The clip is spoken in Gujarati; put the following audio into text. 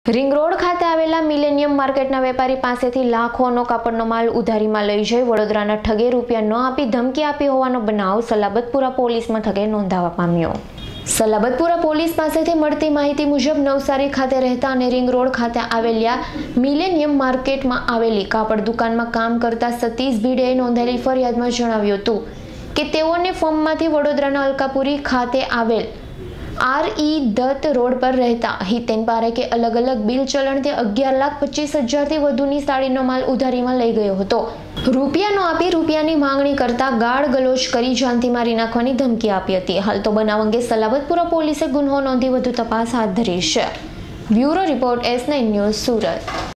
રિંગ રોડ ખાતે આવેલા મિલેનિયમ માર્કેટના વેપારી પાસેથી લાખોનો કાપડનો માલ ઉધારીમાં લઈ જઈ વડોદરાના ઠગે રૂપિયા ન આપી ધમકી આપી હોવાનો બનાવ સલાબતપુરા પોલીસ મથકે નોંધાવા પામ્યો। સલાબતપુરા પોલીસ પાસેથી મળતી માહિતી મુજબ નવસારી ખાતે રહેતા અને રિંગ રોડ ખાતે આવેલા મિલેનિયમ માર્કેટમાં આવેલી કાપડ દુકાનમાં કામ કરતા સતીશ ભીડેએ નોંધાયેલી ફરિયાદમાં જણાવ્યું હતું કે તેઓને ફોર્મમાંથી વડોદરાના અલકાપુરી ખાતે આવેલ RE દત્ત રોડ પર રહેતા હિતેન પારેખે અલગ અલગ બિલ ચલણથી 11,25,000થી વધુની સાડીનો માલ ઉધારીમાં લઈ ગયો હતો। રૂપિયા ન આપી રૂપિયાની માંગણી કરતા ગાળ ગલોચ કરી જાનથી મારી નાખવાની ધમકી આપી હતી। હાલ તો બનાવ અંગે સલાબતપુરા પોલીસે ગુન્હો નોંધી વધુ તપાસ હાથ ધરી છે। Bureau report S9 news Surat.